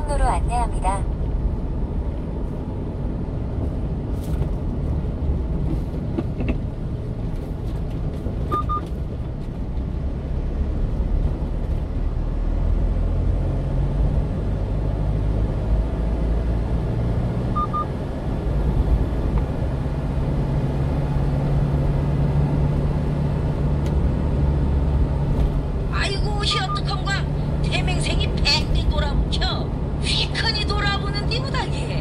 통로로 안내합니다. 아이고 희어떡한가 태맹생이 팽팽 돌아붙여 휘커니 돌아보는디 못하게.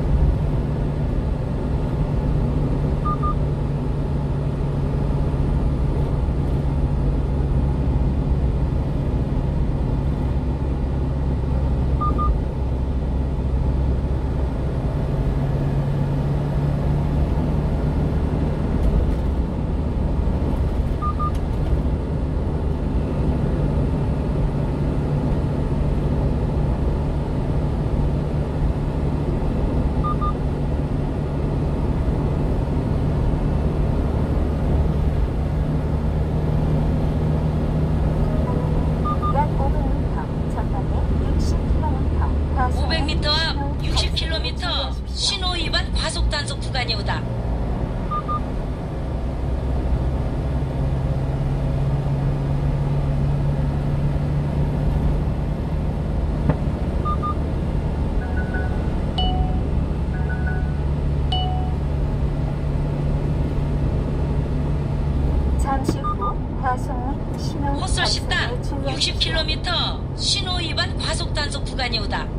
약 500m, 전방에 60km, 과속 500m 앞 60km 신호 위반 과속 단속 구간이 오다. 잠시 후 과속 및 신호 헛솔 식당 단속에 주의하십시오. 60km 신호 위반 과속 단속 구간이 오다.